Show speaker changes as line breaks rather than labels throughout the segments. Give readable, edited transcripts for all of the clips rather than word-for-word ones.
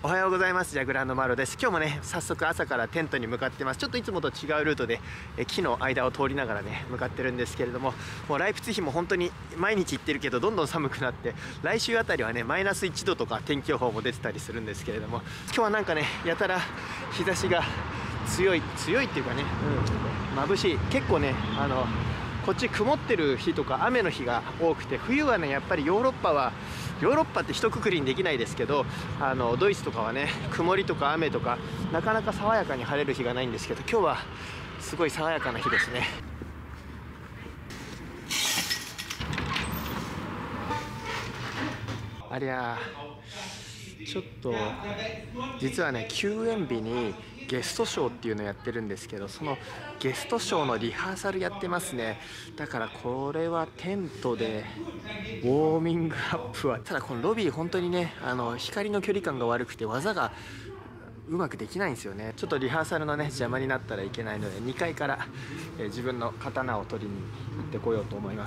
おはようございます。ジャグラーのマロです。今日もね、早速朝からテントに向かってます。ちょっといつもと違うルートで木の間を通りながらね向かってるんですけれども、もうライプツィヒも本当に毎日行ってるけどどんどん寒くなって、来週あたりはねマイナス1度とか天気予報も出てたりするんですけれども、今日はなんかねやたら日差しが強いっていうかね、眩しい。結構ねこっち曇ってる日とか雨の日が多くて、冬はねやっぱりヨーロッパって一括りにできないですけど、ドイツとかはね曇りとか雨とかなかなか爽やかに晴れる日がないんですけど、今日はすごい爽やかな日ですね。ありゃちょっと実はね休園日にゲストショーっていうのをやってるんですけど、そのゲストショーのリハーサルやってますね。だからこれはテントでウォーミングアップは、ただこのロビー本当にね光の距離感が悪くて技がうまくできないんですよね。ちょっとリハーサルのね邪魔になったらいけないので、2階から、自分の刀を取りに行ってこようと思います。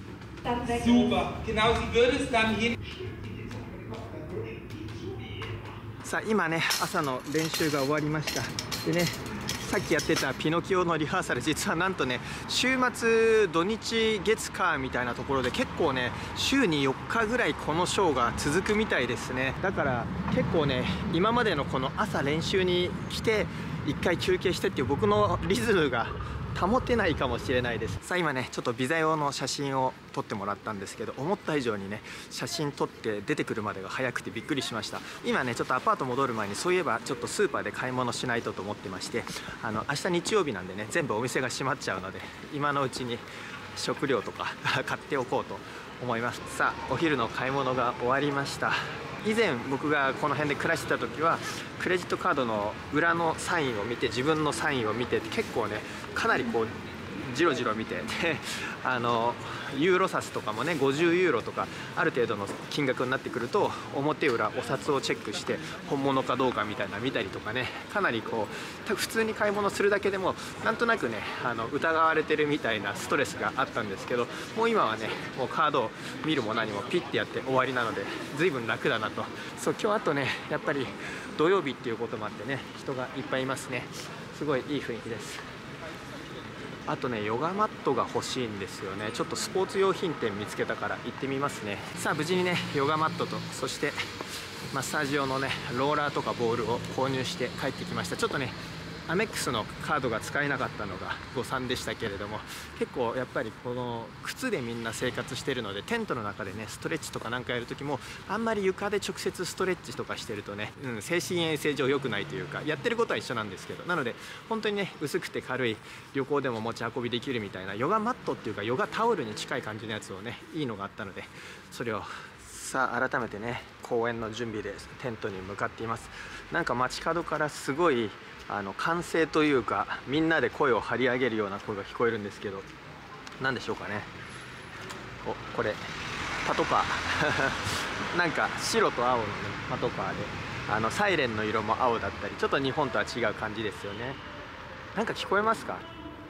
さあ今ね朝の練習が終わりました。でね、さっきやってたピノキオのリハーサル、実はなんとね週末土日月火みたいなところで結構ね週に4日ぐらいこのショーが続くみたいですね。だから結構ね今までのこの朝練習に来て1回休憩してっていう僕のリズムが保てないかもしれないです。さあ今ねちょっとビザ用の写真を撮ってもらったんですけど、思った以上にね写真撮って出てくるまでが早くてびっくりしました。今ねちょっとアパート戻る前に、そういえばちょっとスーパーで買い物しないとと思ってまして、明日日曜日なんでね全部お店が閉まっちゃうので、今のうちに食料とか買っておこうと思います。さあお昼の買い物が終わりました。以前僕がこの辺で暮らしてた時はクレジットカードの裏のサインを見て、自分のサインを見て、結構ねかなりこうジロジロ見て、でユーロ札とかもね50ユーロとかある程度の金額になってくると表裏お札をチェックして本物かどうかみたいな見たりとかね、かなりこう普通に買い物するだけでもなんとなくね疑われてるみたいなストレスがあったんですけど、もう今はねもうカードを見るも何もピッてやって終わりなので随分楽だなと。そう、今日あとねやっぱり土曜日っていうこともあってね人がいっぱいいますね。すごいいい雰囲気です。あとねヨガマットが欲しいんですよね。ちょっとスポーツ用品店見つけたから行ってみますね。さあ無事にねヨガマットと、そしてマッサージ用のねローラーとかボールを購入して帰ってきました。ちょっとねアメックスのカードが使えなかったのが誤算でしたけれども、結構やっぱりこの靴でみんな生活してるので、テントの中でねストレッチとかなんかやるときもあんまり床で直接ストレッチとかしてるとね、精神衛生上良くないというか、やってることは一緒なんですけど、なので本当にね薄くて軽い旅行でも持ち運びできるみたいなヨガマットっていうかヨガタオルに近い感じのやつをね、いいのがあったのでそれを。さあ改めてね公園の準備でテントに向かっています。なんか街角からすごい歓声というか、みんなで声を張り上げるような声が聞こえるんですけど、何でしょうかね。お、これパトカーなんか白と青のねパトカーでサイレンの色も青だったり、ちょっと日本とは違う感じですよね。なんか聞こえますか？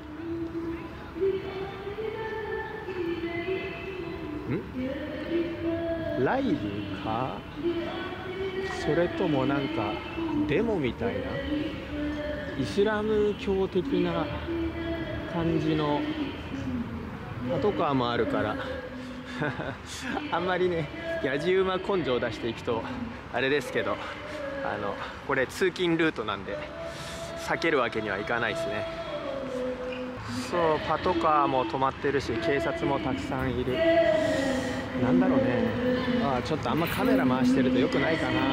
ライブか、それともなんかデモみたいなイスラム教的な感じのパトカーもあるからあんまりねやじ馬根性を出していくとあれですけど、これ通勤ルートなんで避けるわけにはいかないですね。そう、パトカーも止まってるし警察もたくさんいる。なんだろうね、ちょっとあんまカメラ回してると良くないかな。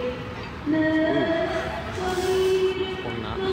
こんな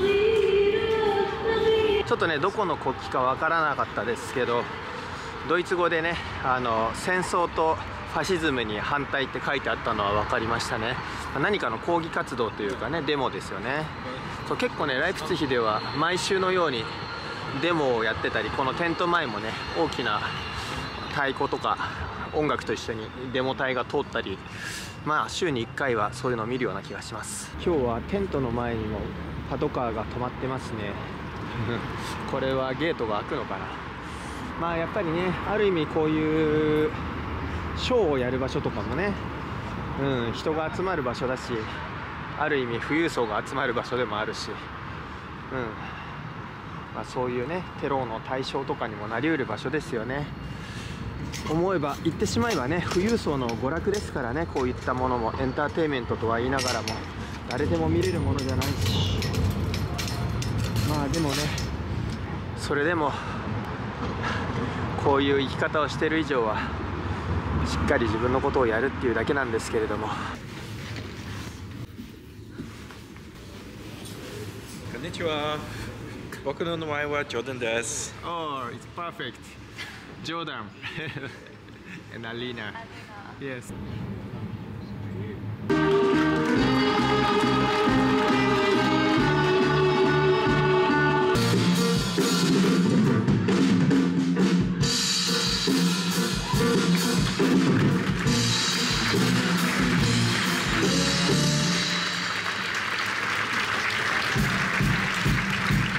ちょっとねどこの国旗かわからなかったですけど、ドイツ語でね戦争とファシズムに反対って書いてあったのは分かりましたね。何かの抗議活動というかねデモですよね。そう、結構ねライプツィヒでは毎週のようにデモをやってたり、このテント前もね大きな太鼓とか音楽と一緒にデモ隊が通ったり、まあ週に1回はそういうのを見るような気がします。今日はテントの前にもパトカーが止まってますねこれはゲートが開くのかな。まあやっぱりねある意味こういうショーをやる場所とかもね、人が集まる場所だし、 ある意味富裕層が集まる場所でもあるし、まあ、そういうねテロの対象とかにもなりうる場所ですよね。思えば言ってしまえばね富裕層の娯楽ですからね、こういったものもエンターテインメントとは言いながらも誰でも見れるものじゃないし、まあでもねそれでもこういう生き方をしている以上はしっかり自分のことをやるっていうだけなんですけれども。
こんにちは。僕の名前はジョーダンです。
Oh, it's perfect. Jordan and Alina. Yes.